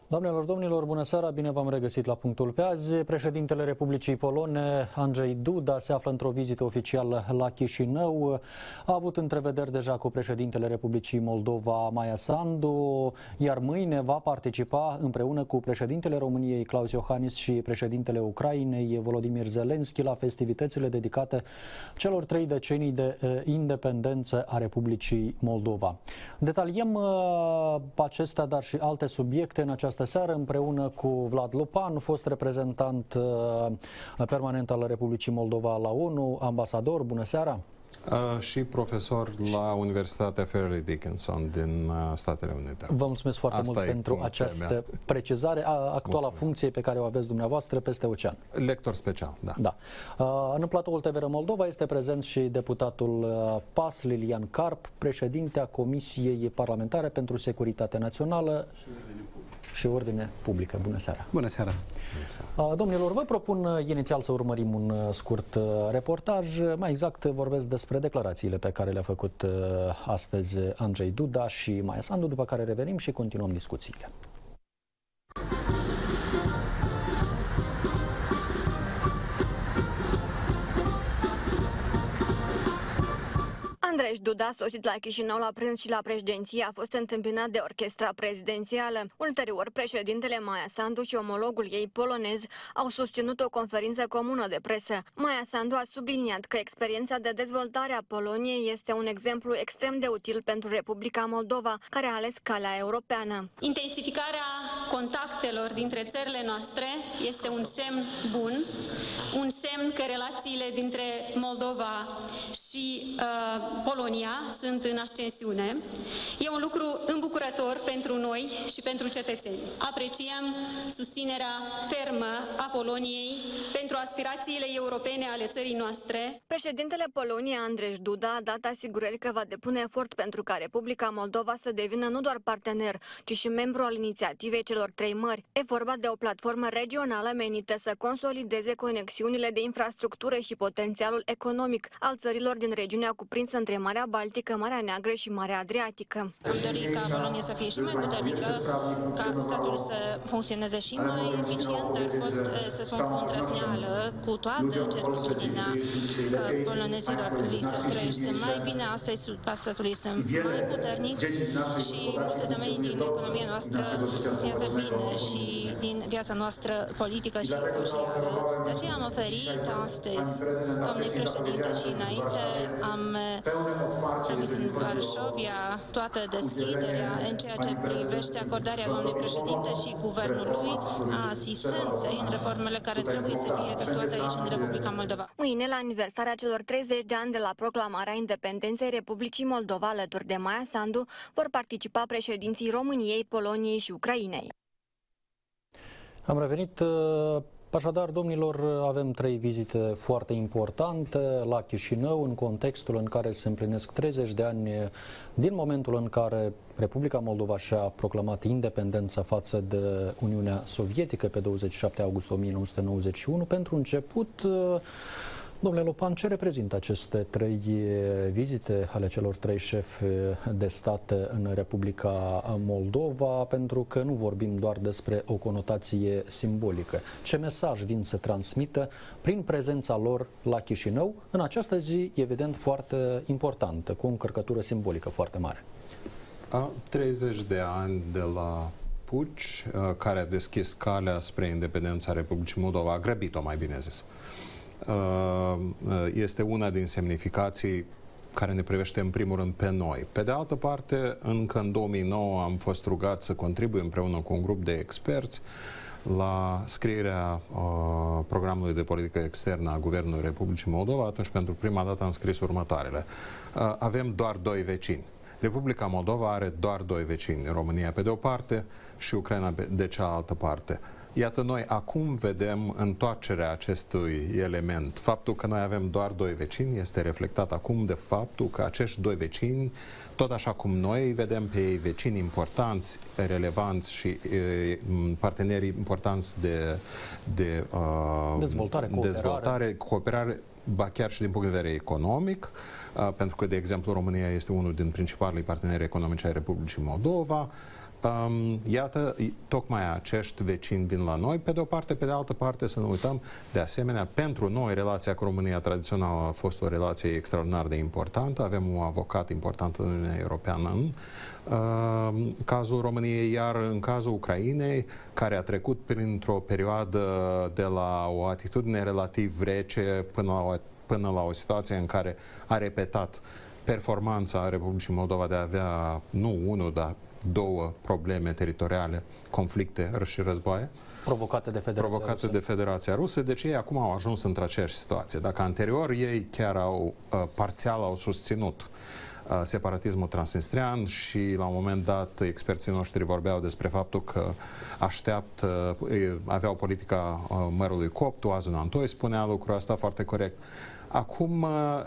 Doamnelor, domnilor, bună seara, bine v-am regăsit la punctul pe azi. Președintele Republicii Polone, Andrzej Duda, se află într-o vizită oficială la Chișinău. A avut întrevederi deja cu președintele Republicii Moldova, Maia Sandu, iar mâine va participa împreună cu președintele României, Klaus Iohannis, și președintele Ucrainei, Volodymyr Zelensky, la festivitățile dedicate celor 3 decenii de independență a Republicii Moldova. Detaliem acestea, dar și alte subiecte în această seară împreună cu Vlad Lupan, fost reprezentant permanent al Republicii Moldova la ONU, ambasador. Bună seara! Și profesor la Universitatea Fairleigh Dickinson din Statele Unite. Vă mulțumesc foarte mult pentru această precizare. Actuala funcție pe care o aveți dumneavoastră peste ocean. Lector special, da. Da. În platoul TVR Moldova este prezent și deputatul PAS, Lilian Carp, președintea Comisiei Parlamentare pentru Securitate Națională și Ordine Publică. Bună seara! Bună seara! Domnilor, vă propun inițial să urmărim un scurt reportaj. Mai exact vorbesc despre declarațiile pe care le-a făcut astăzi Andrzej Duda și Maia Sandu, după care revenim și continuăm discuțiile. Andrzej Duda, sosit la Chișinău la prânz și la președinție, a fost întâmpinat de orchestra prezidențială. Ulterior, președintele Maia Sandu și omologul ei polonez au susținut o conferință comună de presă. Maia Sandu a subliniat că experiența de dezvoltare a Poloniei este un exemplu extrem de util pentru Republica Moldova, care a ales calea europeană. Intensificarea contactelor dintre țările noastre este un semn bun, un semn că relațiile dintre Moldova și Polonia sunt în ascensiune. E un lucru îmbucurător pentru noi și pentru cetățeni. Apreciem susținerea fermă a Poloniei pentru aspirațiile europene ale țării noastre. Președintele Poloniei, Andrzej Duda, a dat asigurări că va depune efort pentru ca Republica Moldova să devină nu doar partener, ci și membru al inițiativei celor 3 mări. E vorba de o platformă regională menită să consolideze conexiunile de infrastructură și potențialul economic al țărilor din regiunea cuprinsă între Marea Baltică, Marea Neagră și Marea Adriatică. Am dorit ca Polonia să fie și mai puternică, ca statul să funcționeze și mai eficient, dar pot să spun cu îndrăzneală, cu toată certitudinea că polonezilor li se trăiește mai bine, statul este mai puternic și multe domenii din economia noastră funcționează bine și din viața noastră politică și socială. De aceea am oferit astăzi, doamnei președinte, și înainte am promis în Varșovia toată deschiderea în ceea ce privește acordarea doamnei președinte și guvernului a asistenței în reformele care trebuie să fie efectuate aici în Republica Moldova. Mâine, la aniversarea celor 30 de ani de la proclamarea independenței Republicii Moldova, alături de Maia Sandu, vor participa președinții României, Poloniei și Ucrainei. Am revenit. Așadar, domnilor, avem 3 vizite foarte importante la Chișinău, în contextul în care se împlinesc 30 de ani din momentul în care Republica Moldova și-a proclamat independența față de Uniunea Sovietică pe 27 august 1991. Pentru început, domnule Lupan, ce reprezintă aceste 3 vizite ale celor 3 șefi de stat în Republica Moldova? Pentru că nu vorbim doar despre o conotație simbolică. Ce mesaj vin să transmită prin prezența lor la Chișinău în această zi, evident, foarte importantă, cu o încărcătură simbolică foarte mare? 30 de ani de la puci, care a deschis calea spre independența Republicii Moldova, a grăbit-o, mai bine zis. Este una din semnificații care ne privește în primul rând pe noi. Pe de altă parte, încă în 2009 am fost rugat să contribui împreună cu un grup de experți la scrierea programului de politică externă a Guvernului Republicii Moldova. Atunci, pentru prima dată, am scris următoarele. Avem doar 2 vecini. Republica Moldova are doar 2 vecini, România pe de o parte și Ucraina de cealaltă parte. Iată, noi acum vedem întoarcerea acestui element. Faptul că noi avem doar 2 vecini este reflectat acum de faptul că acești 2 vecini, tot așa cum noi vedem pe ei vecini importanți, relevanți și parteneri importanți de dezvoltare, cooperare, ba chiar și din punct de vedere economic, pentru că, de exemplu, România este unul din principalii parteneri economici ai Republicii Moldova. Iată, tocmai acești vecini vin la noi, pe de o parte, pe de altă parte să nu uităm, de asemenea, pentru noi relația cu România tradițională a fost o relație extraordinar de importantă, avem un avocat important în Uniunea Europeană în cazul României, iar în cazul Ucrainei, care a trecut printr-o perioadă de la o atitudine relativ rece până la o situație în care a repetat performanța Republicii Moldova de a avea nu unul, dar două probleme teritoriale, conflicte și războaie provocate de Federația Rusă, deci ei acum au ajuns într-aceeași situație. Dacă anterior ei chiar parțial au susținut separatismul transnistrian și la un moment dat experții noștri vorbeau despre faptul că aveau politica mărului copt, Oazul Antoi spunea lucrul ăsta foarte corect. Acum,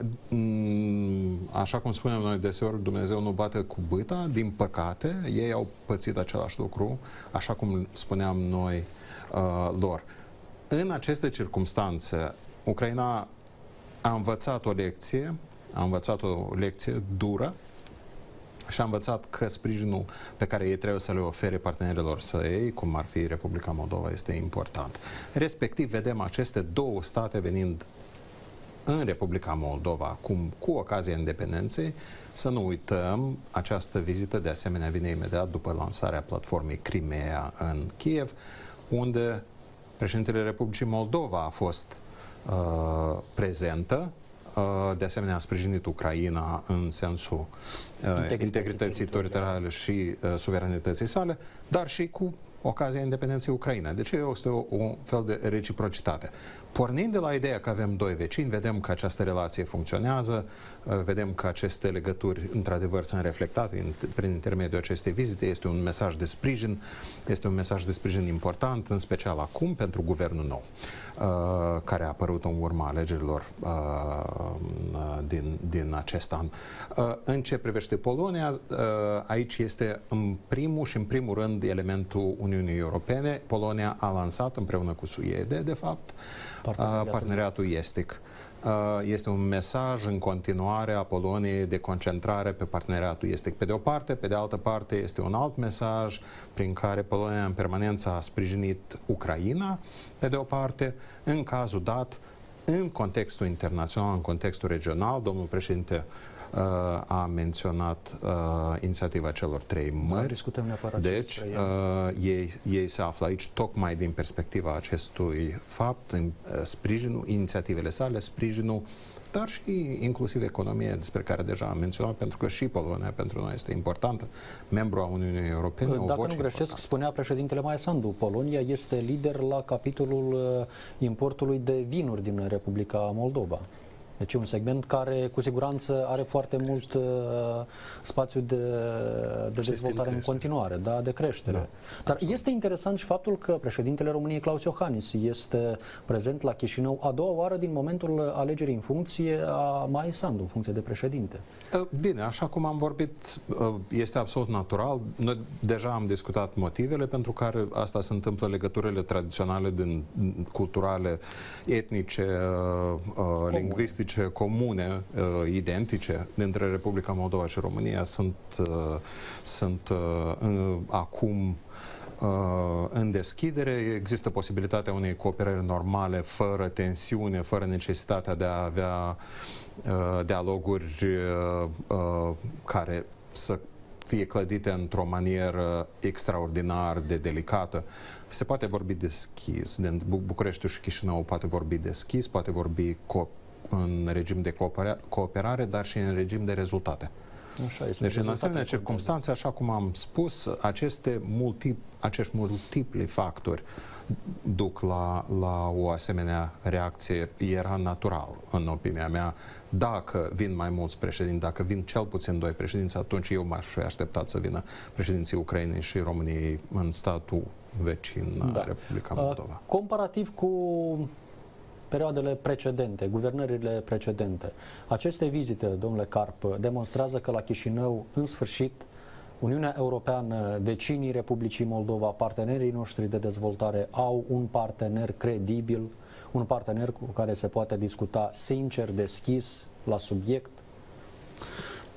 așa cum spunem noi deseori, Dumnezeu nu bate cu bâta, din păcate, ei au pățit același lucru, așa cum spuneam noi lor. În aceste circumstanțe, Ucraina a învățat o lecție dură și a învățat că sprijinul pe care ei trebuie să le ofere partenerilor săi, cum ar fi Republica Moldova, este important. Respectiv, vedem aceste două state venind în Republica Moldova, acum cu ocazia independenței. Să nu uităm, această vizită de asemenea vine imediat după lansarea platformei Crimea în Kiev, unde președintele Republicii Moldova a fost prezentă. De asemenea, a sprijinit Ucraina în sensul integrității teritoriale și suveranității sale, dar și cu ocazia independenței Ucrainei. Deci este un fel de reciprocitate. Pornind de la ideea că avem doi vecini, vedem că această relație funcționează, vedem că aceste legături într-adevăr sunt reflectate prin intermediul acestei vizite. Este un mesaj de sprijin, este un mesaj de sprijin important, în special acum pentru guvernul nou, care a apărut în urma alegerilor din acest an. În ce privește Polonia, aici este în primul rând elementul Uniunii Europene. Polonia a lansat împreună cu Suedia, de fapt, parteneriatul estic. Este un mesaj în continuare a Poloniei de concentrare pe parteneriatul estic pe de o parte, pe de altă parte este un alt mesaj prin care Polonia în permanență a sprijinit Ucraina, pe de o parte, în cazul dat, în contextul internațional, în contextul regional. Domnul președinte a menționat inițiativa celor trei mări. Discutăm neapărat. Deci, ei se află aici tocmai din perspectiva acestui fapt, în sprijinul, inițiativele sale, sprijinul, dar și inclusiv economia, despre care deja am menționat, pentru că și Polonia pentru noi este importantă, membru a Uniunii Europene. Dacă nu greșesc, spunea președintele Maia Sandu, Polonia este lider la capitolul importului de vinuri din Republica Moldova. Deci un segment care cu siguranță are foarte mult spațiu de dezvoltare în continuare, de creștere. Da, dar absolut. Este interesant și faptul că președintele României, Klaus Iohannis, este prezent la Chișinău a doua oară din momentul alegerii în funcție a Maia Sandu, în funcție de președinte. Bine, așa cum am vorbit, este absolut natural. Noi deja am discutat motivele pentru care asta se întâmplă, legăturile tradiționale, culturale, etnice, lingvistice, comune, identice dintre Republica Moldova și România sunt acum în deschidere. Există posibilitatea unei cooperări normale, fără tensiune, fără necesitatea de a avea dialoguri care să fie clădite într-o manieră extraordinar de delicată. Se poate vorbi deschis. Bucureștiul și Chișinău poate vorbi deschis, poate vorbi în regim de cooperare, dar și în regim de rezultate. Deci, în asemenea circunstanțe, așa cum am spus, acești multipli factori duc la o asemenea reacție. Era natural, în opinia mea. Dacă vin mai mulți președinți, dacă vin cel puțin doi președinți, atunci eu m-aș fi așteptat să vină președinții Ucrainei și României în statul vecin, Republica Moldova. Comparativ cu perioadele precedente, guvernările precedente, aceste vizite, domnule Carp, demonstrează că la Chișinău, în sfârșit, Uniunea Europeană, vecinii Republicii Moldova, partenerii noștri de dezvoltare au un partener credibil, un partener cu care se poate discuta sincer, deschis, la subiect?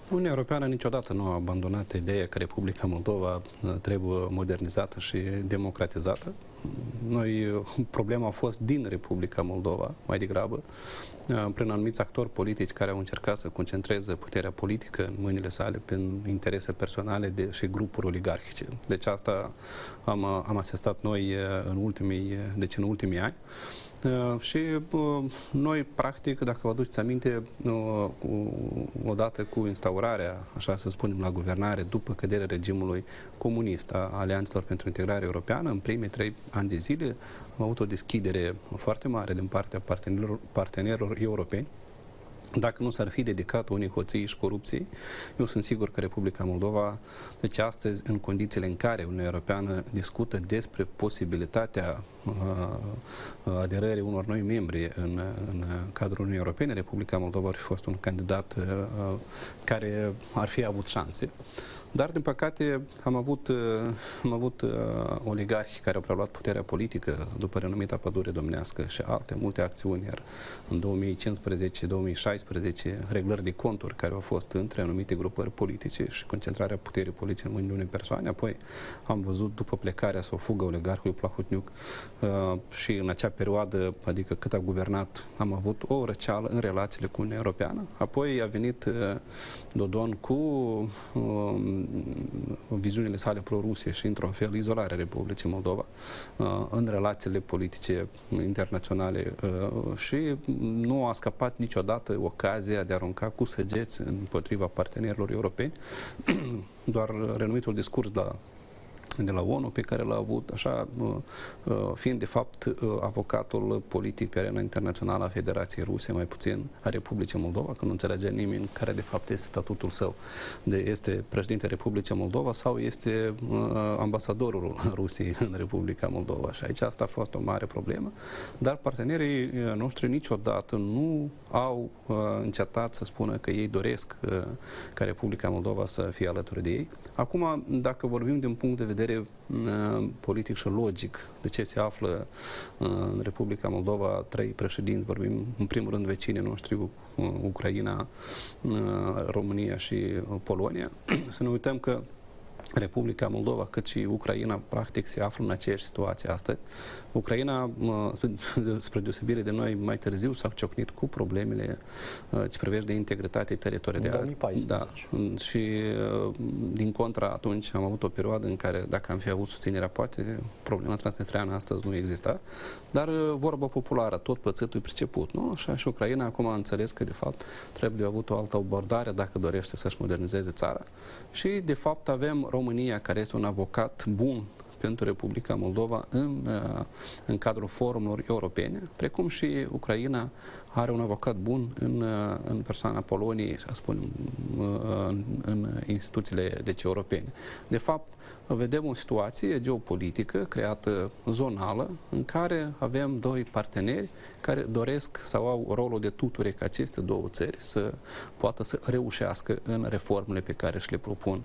Uniunea Europeană niciodată nu a abandonat ideea că Republica Moldova trebuie modernizată și democratizată. Problema a fost din Republica Moldova, mai degrabă, prin anumiți actori politici care au încercat să concentreze puterea politică în mâinile sale prin interese personale și grupuri oligarhice. Deci asta am asistat noi în ultimii ani. Și noi, practic, dacă vă aduceți aminte, odată cu instaurarea, așa să spunem, la guvernare, după căderea regimului comunist a Alianțelor pentru Integrare Europeană, în primii 3 ani de zile am avut o deschidere foarte mare din partea partenerilor europeni. Dacă nu s-ar fi dedicat unii hoții și corupției, eu sunt sigur că Republica Moldova, deci astăzi, în condițiile în care Uniunea Europeană discută despre posibilitatea aderării unor noi membri în cadrul Uniunii Europene, Republica Moldova ar fi fost un candidat care ar fi avut șanse. Dar, din păcate, am avut oligarhi care au preluat puterea politică după renumita pădure domnească și multe acțiuni, iar în 2015-2016 reglări de conturi care au fost între anumite grupări politice și concentrarea puterii politice în mâinile unei persoane. Apoi am văzut după plecarea sau fugă oligarhului Plahotniuc și în acea perioadă, adică cât a guvernat, am avut o răceală în relațiile cu Uniunea Europeană. Apoi a venit Dodon cu viziunile sale pro-Rusie și, într-un fel, izolarea Republicii Moldova în relațiile politice internaționale și nu a scăpat niciodată ocazia de a arunca cu săgeți împotriva partenerilor europeni. Doar renumitul discurs de la ONU pe care l-a avut, așa, fiind de fapt avocatul politic pe arena internațională a Federației Ruse, mai puțin a Republicii Moldova, că nu înțelege nimeni care de fapt este statutul său. Este președinte Republicii Moldova sau este ambasadorul Rusiei în Republica Moldova. Și aici asta a fost o mare problemă, dar partenerii noștri niciodată nu au încetat să spună că ei doresc ca Republica Moldova să fie alături de ei. Acum, dacă vorbim din punct de vedere politic și logic de ce se află în Republica Moldova 3 președinți, vorbim în primul rând vecinii noștri, Ucraina, România și Polonia, să ne uităm că Republica Moldova, cât și Ucraina, practic, se află în aceeași situație astăzi. Ucraina, spre deosebire de noi, mai târziu s-a ciocnit cu problemele ce privește de integritate teritorială. În 2014. Da. Și, din contra, atunci am avut o perioadă în care, dacă am fi avut susținerea, poate problema transnistreană astăzi nu exista, dar vorba populară, tot pățâtul e priceput, nu? Așa și Ucraina acum a înțeles că, de fapt, trebuie avut o altă abordare dacă dorește să-și modernizeze țara. Și, de fapt, avem România, care este un avocat bun pentru Republica Moldova în cadrul forumurilor europene, precum și Ucraina are un avocat bun în persoana Poloniei, să spunem, în instituțiile europene. De fapt, vedem o situație geopolitică creată zonală în care avem 2 parteneri care doresc sau au rolul de tutore ca aceste 2 țări să poată să reușească în reformele pe care și le propun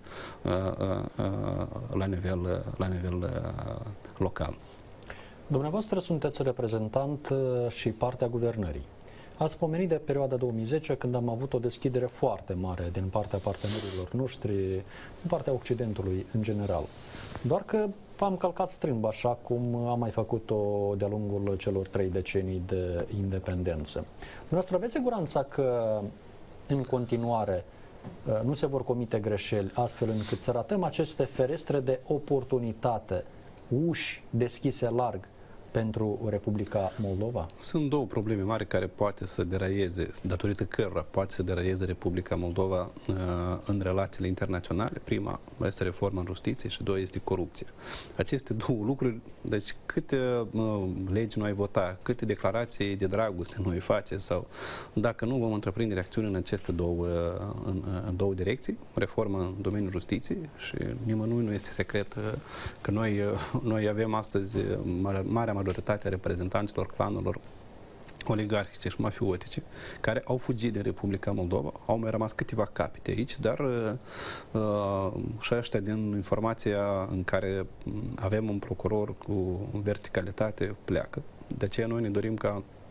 la nivel local. Dumneavoastră sunteți reprezentant și partea guvernării. Ați pomenit de perioada 2010, când am avut o deschidere foarte mare din partea partenerilor noștri, din partea Occidentului în general. Doar că v-am călcat strâmb, așa cum am mai făcut-o de-a lungul celor 3 decenii de independență. Dumneavoastră aveți siguranța că în continuare nu se vor comite greșeli, astfel încât să ratăm aceste ferestre de oportunitate, uși deschise larg pentru Republica Moldova? Sunt 2 probleme mari care poate să deraieze, datorită cărora poate să deraieze Republica Moldova în relațiile internaționale. Prima este reforma în justiție și 2 este corupția. Aceste 2 lucruri, deci câte legi noi vota, câte declarații de dragoste noi face sau dacă nu vom întreprinde acțiuni în aceste 2 direcții, reforma în domeniul justiției și nimănui nu este secret că noi avem astăzi marea majoritatea reprezentanților clanurilor oligarhice și mafiotice, care au fugit din Republica Moldova. Au mai rămas câteva capete aici, dar și ăștia, din informația în care avem un procuror cu verticalitate, pleacă. De aceea noi ne dorim ca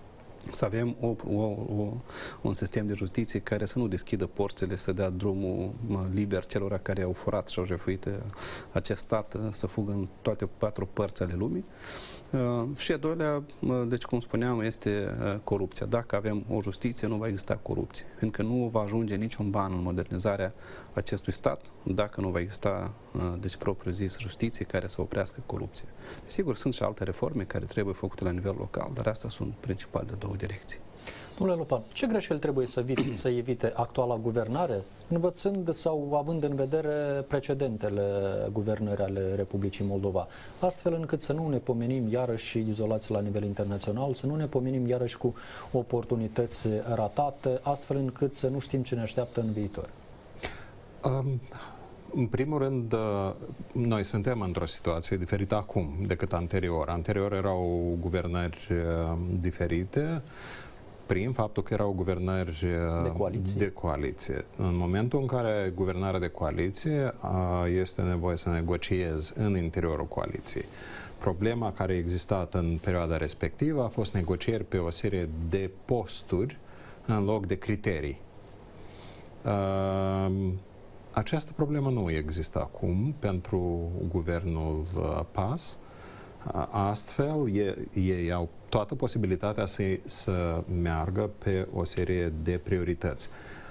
să avem un sistem de justiție care să nu deschidă porțile, să dea drumul liber celor care au furat și au jefuit acest stat să fugă în toate 4 părți ale lumii. Și a doilea, deci cum spuneam, este corupția. Dacă avem o justiție, nu va exista corupție, fiindcă nu va ajunge niciun ban în modernizarea acestui stat dacă nu va exista, deci propriu-zis, justiție care să oprească corupția. Sigur, sunt și alte reforme care trebuie făcute la nivel local, dar astea sunt principalele 2 direcții. Domnule Lopan, ce greșeli trebuie să evite actuala guvernare, învățând sau având în vedere precedentele guvernări ale Republicii Moldova, astfel încât să nu ne pomenim iarăși izolați la nivel internațional, să nu ne pomenim iarăși cu oportunități ratate, astfel încât să nu știm ce ne așteaptă în viitor? În primul rând, noi suntem într-o situație diferită acum decât anterior. Anterior erau guvernări diferite, prin faptul că erau guvernări de coaliție. În momentul în care guvernarea de coaliție este nevoie să negociezi în interiorul coaliției. Problema care a existat în perioada respectivă a fost negocieri pe o serie de posturi în loc de criterii. Această problemă nu există acum pentru guvernul PAS. Astfel, ei au toată posibilitatea să meargă pe o serie de priorități.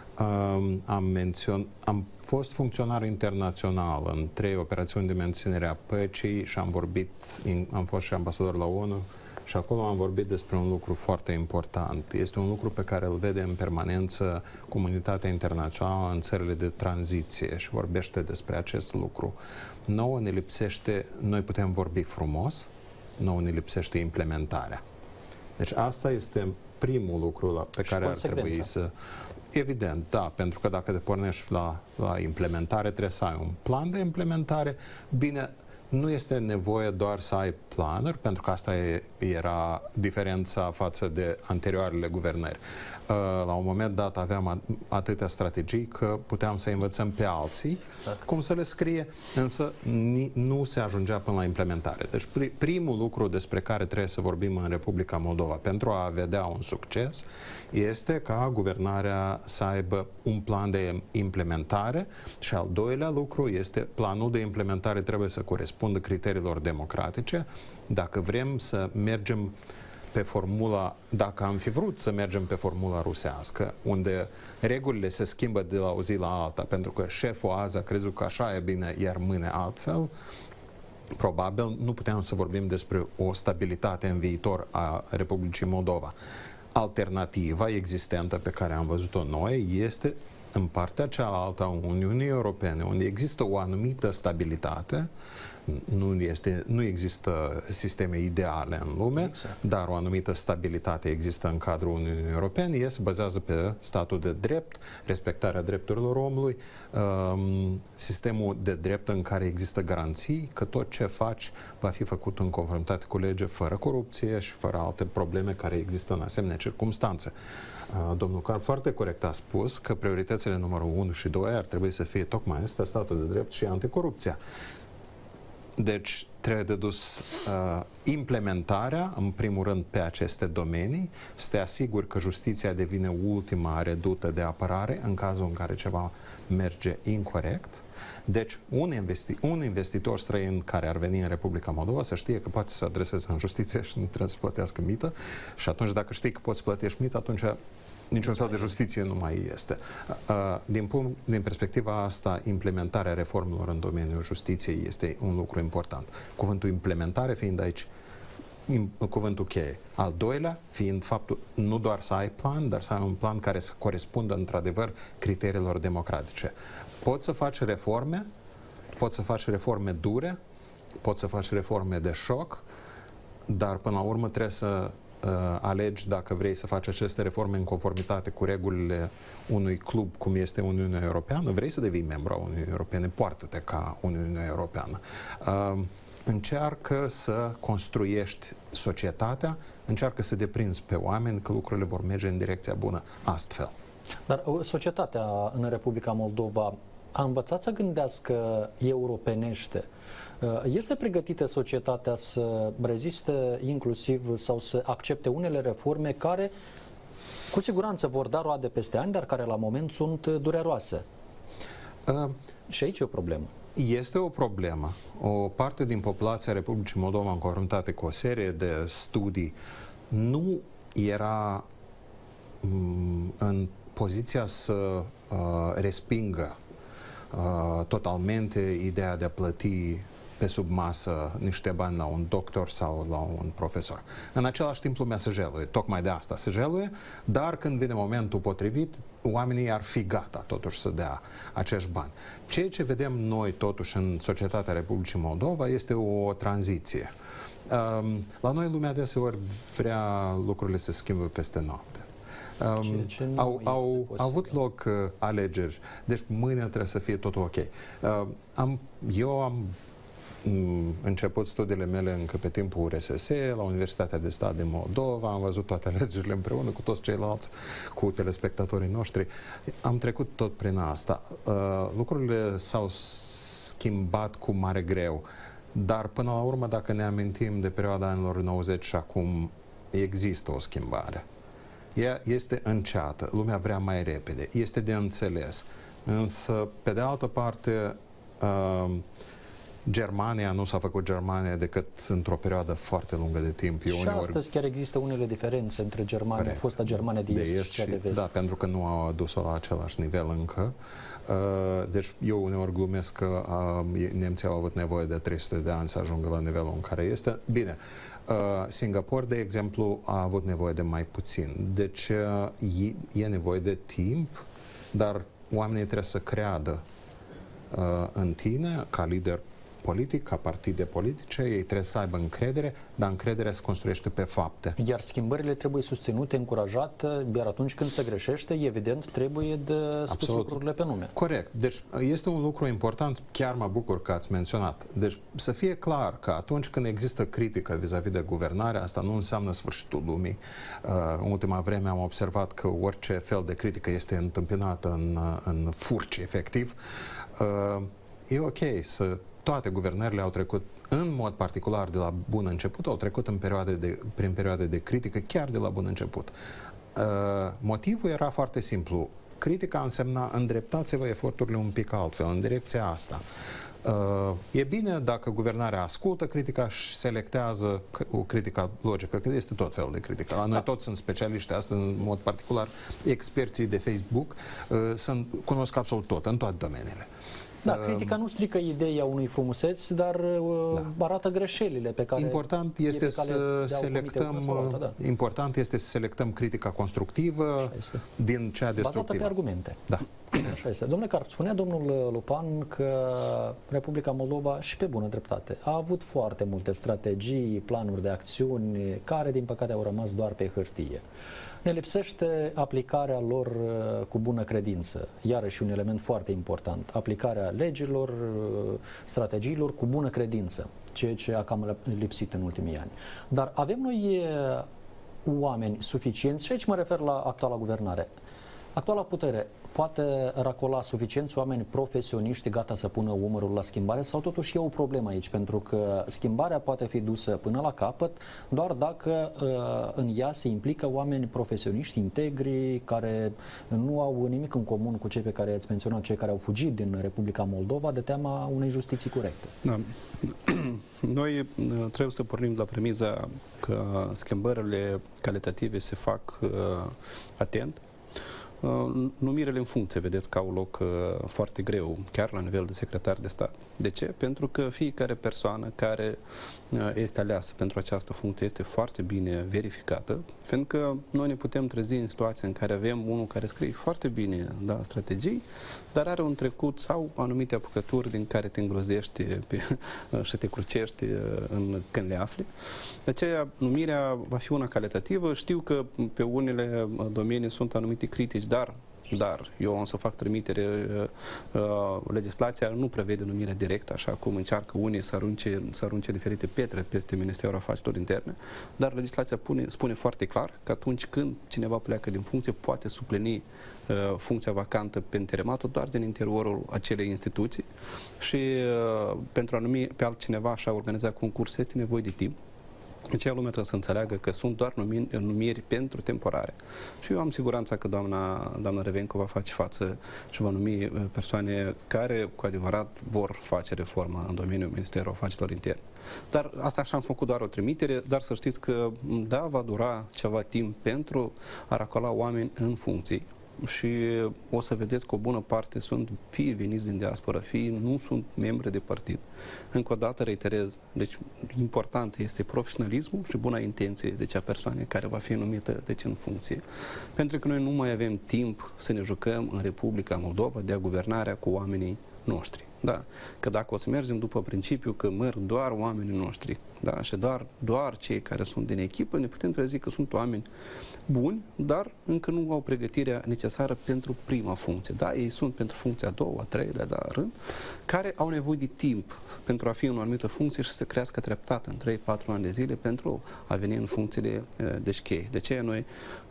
Am fost funcționar internațional în 3 operațiuni de menținere a păcii și am fost și ambasador la ONU și acolo am vorbit despre un lucru foarte important. Este un lucru pe care îl vede în permanență comunitatea internațională în țările de tranziție și vorbește despre acest lucru. Nouă ne lipsește, noi putem vorbi frumos, nouă ne lipsește implementarea. Deci asta este primul lucru pe care ar trebui să... Evident, da, pentru că dacă te pornești la implementare, trebuie să ai un plan de implementare. Bine, nu este nevoie doar să ai planuri, pentru că asta era diferența față de anterioarele guvernări. La un moment dat aveam atâtea strategii că puteam să învățăm pe alții cum să le scrie, însă nu se ajungea până la implementare. Deci primul lucru despre care trebuie să vorbim în Republica Moldova pentru a vedea un succes este ca guvernarea să aibă un plan de implementare și al doilea lucru este planul de implementare trebuie să corespundă criteriilor democratice. Dacă vrem să mergem pe formula, dacă am fi vrut să mergem pe formula rusească, unde regulile se schimbă de la o zi la alta, pentru că șeful azi a crezut că așa e bine, iar mâine altfel, probabil nu puteam să vorbim despre o stabilitate în viitor a Republicii Moldova. Alternativa existentă pe care am văzut-o noi este în partea cealaltă a Uniunii Europene, unde există o anumită stabilitate. Nu există sisteme ideale în lume, dar o anumită stabilitate există în cadrul Uniunii Europene, se bazează pe statul de drept, respectarea drepturilor omului, sistemul de drept în care există garanții că tot ce faci va fi făcut în conformitate cu lege, fără corupție și fără alte probleme care există în asemenea circumstanțe. Domnul Car foarte corect a spus că prioritățile numărul 1 și 2 ar trebui să fie tocmai astea, statul de drept și anticorupția. Deci trebuie de dus implementarea, în primul rând, pe aceste domenii, să te asiguri că justiția devine ultima redută de apărare în cazul în care ceva merge incorect. Deci, un investitor străin care ar veni în Republica Moldova să știe că poate să se adreseze în justiție și nu trebuie să plătească mită. Și atunci, dacă știi că poți să plătești mită, atunci niciun fel de justiție nu mai este. Din perspectiva asta, implementarea reformelor în domeniul justiției este un lucru important. Cuvântul implementare fiind aici cuvântul cheie. Al doilea fiind faptul nu doar să ai plan, dar să ai un plan care să corespundă într-adevăr criteriilor democratice. Poți să faci reforme, poți să faci reforme dure, poți să faci reforme de șoc, dar până la urmă trebuie să alegi dacă vrei să faci aceste reforme în conformitate cu regulile unui club cum este Uniunea Europeană, vrei să devii membru a Uniunii Europene, poartă-te ca Uniunea Europeană. Încearcă să construiești societatea, încearcă să deprinzi pe oameni că lucrurile vor merge în direcția bună astfel. Dar societatea în Republica Moldova a învățat să gândească europenește. Este pregătită societatea să reziste inclusiv sau să accepte unele reforme care cu siguranță vor da roade peste ani, dar care la moment sunt dureroase? Și aici e o problemă. Este o problemă. O parte din populația Republicii Moldova, în conformitate cu o serie de studii, nu era în poziția să respingă totalmente ideea de a plăti pe sub masă niște bani la un doctor sau la un profesor. În același timp lumea se jeluie, tocmai de asta se jeluie, dar când vine momentul potrivit, oamenii ar fi gata totuși să dea acești bani. Ceea ce vedem noi totuși în societatea Republicii Moldova este o tranziție. La noi lumea deseori vrea lucrurile să schimbe peste noapte. Au avut loc alegeri, deci mâine trebuie să fie totul ok. Eu am început studiile mele încă pe timpul URSS, la Universitatea de Stat din Moldova, am văzut toate alegerile împreună cu toți ceilalți, cu telespectatorii noștri. Am trecut tot prin asta. Lucrurile s-au schimbat cu mare greu, dar până la urmă, dacă ne amintim de perioada anilor 90 și acum, există o schimbare. Ea este înceată, lumea vrea mai repede, este de înțeles. Însă, pe de altă parte, Germania nu s-a făcut Germania decât într-o perioadă foarte lungă de timp. Și astăzi chiar există unele diferențe între Germania, fosta Germania de Est și cea de Vest. Da, pentru că nu au adus-o la același nivel încă. Deci eu uneori glumesc că nemții au avut nevoie de 300 de ani să ajungă la nivelul în care este. Bine, Singapore, de exemplu, a avut nevoie de mai puțin. Deci e nevoie de timp, dar oamenii trebuie să creadă în tine ca lider politic, ca partide politice, ei trebuie să aibă încredere, dar încrederea se construiește pe fapte. Iar schimbările trebuie susținute, încurajate, iar atunci când se greșește, evident, trebuie de spus lucrurile pe nume. Corect. Deci este un lucru important, chiar mă bucur că ați menționat. Deci să fie clar că atunci când există critică vis-a-vis de guvernare, asta nu înseamnă sfârșitul lumii. În ultima vreme am observat că orice fel de critică este întâmpinată în furci, efectiv. E ok să toate guvernările au trecut, în mod particular de la bun început, au trecut prin perioade de critică, chiar de la bun început. Motivul era foarte simplu. Critica însemna îndreptați-vă eforturile un pic altfel, în direcția asta. E bine dacă guvernarea ascultă critica și selectează o critică logică, că este tot felul de critică. La noi toți sunt specialiști, asta în mod particular, experții de Facebook, cunosc absolut tot, în toate domeniile. Da, critica nu strică ideea unui frumuseț, dar arată greșelile pe care important este să selectăm critica constructivă din cea destructivă. Bazată pe argumente. Da. Așa este. Domnule Carp, spunea domnul Lupan că Republica Moldova, și pe bună dreptate, a avut foarte multe strategii, planuri de acțiuni, care din păcate au rămas doar pe hârtie. Ne lipsește aplicarea lor cu bună credință. Iarăși un element foarte important. Aplicarea legilor, strategiilor cu bună credință, ceea ce a cam lipsit în ultimii ani. Dar avem noi oameni suficienți, și aici mă refer la actuala guvernare. Actuala putere poate racola suficienți oameni profesioniști gata să pună umărul la schimbare sau totuși e o problemă aici? Pentru că schimbarea poate fi dusă până la capăt doar dacă în ea se implică oameni profesioniști, integri, care nu au nimic în comun cu cei pe care i-ați menționat, cei care au fugit din Republica Moldova de teama unei justiții corecte. Da. Noi trebuie să pornim de la premiza că schimbările calitative se fac atent. Numirile în funcție, vedeți că au loc foarte greu, chiar la nivel de secretar de stat. De ce? Pentru că fiecare persoană care este aleasă pentru această funcție este foarte bine verificată, fiindcă noi ne putem trezi în situația în care avem unul care scrie foarte bine strategii, dar are un trecut sau anumite apucături din care te îngrozești și te crucești când le afli. De aceea, numirea va fi una calitativă. Știu că pe unele domenii sunt anumite critici, dar dar eu am să fac trimitere, legislația nu prevede numirea directă, așa cum încearcă unii să arunce diferite pietre peste Ministerul Afacerilor Interne, dar legislația spune foarte clar că atunci când cineva pleacă din funcție, poate suplini funcția vacantă pe terematul doar din interiorul acelei instituții și pentru a numi pe altcineva și a organiza concurs este nevoie de timp. Deci lumea trebuie să înțeleagă că sunt doar numiri pentru temporare. Și eu am siguranța că doamna Revenco va face față și va numi persoane care cu adevărat vor face reforma în domeniul Ministerului Afacerilor Interne. Dar asta așa am făcut doar o trimitere, dar să știți că da, va dura ceva timp pentru a racola oameni în funcții. Și o să vedeți că o bună parte sunt fie veniți din diaspora, fie nu sunt membri de partid. Încă o dată reiterez, deci important este profesionalismul și buna intenție de cea persoană care va fi numită în funcție. Pentru că noi nu mai avem timp să ne jucăm în Republica Moldova de guvernarea cu oamenii noștri. Da, că dacă o să mergem după principiu că merg doar oamenii noștri, da, și doar cei care sunt din echipă, ne putem trezi că sunt oameni buni, dar încă nu au pregătirea necesară pentru prima funcție. Da, ei sunt pentru funcția a doua, a treilea, da, rând, care au nevoie de timp pentru a fi în o anumită funcție și să crească treptat în 3-4 ani de zile pentru a veni în funcțiile de cheie. De aceea noi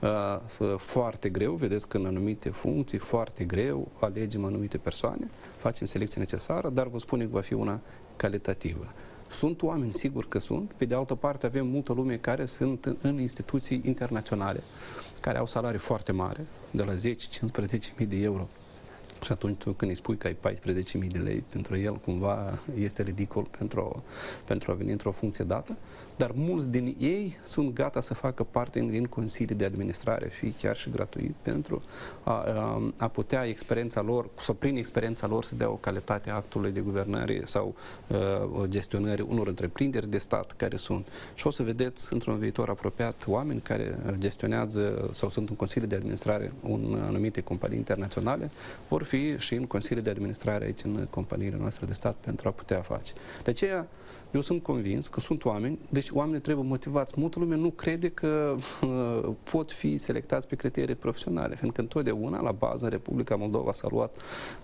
foarte greu, vedeți că în anumite funcții, foarte greu alegem anumite persoane, facem selecția necesară, dar vă spun că va fi una calitativă. Sunt oameni, sigur că sunt, pe de altă parte avem multă lume care sunt în instituții internaționale, care au salarii foarte mari, de la 10-15.000 de euro. Și atunci tu când îi spui că ai 14.000 de lei pentru el, cumva este ridicol pentru a veni într-o funcție dată, dar mulți din ei sunt gata să facă parte din consilii de administrare, fie chiar și gratuit, pentru a putea experiența lor, sau prin experiența lor să dea o calitate actului de guvernare sau gestionării unor întreprinderi de stat care sunt. Și o să vedeți într-un viitor apropiat oameni care gestionează sau sunt în consilii de administrare în anumite companii internaționale, vor fi și în consilii de administrare aici în companiile noastre de stat pentru a putea face. De aceea, eu sunt convins că sunt oameni, deci oamenii trebuie motivați. Multă lume nu crede că pot fi selectați pe criterii profesionale, fiindcă întotdeauna, la bază, în Republica Moldova s-a luat,